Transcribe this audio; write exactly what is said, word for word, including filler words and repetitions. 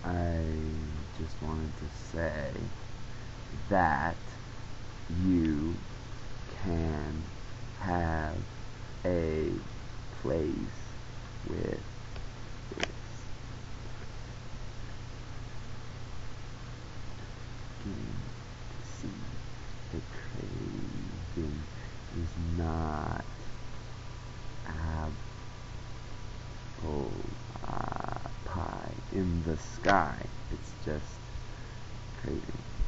I just wanted to say that you can have a place with this. Beginning to see the craving is not apple uh, pie in the sky. It's just craving.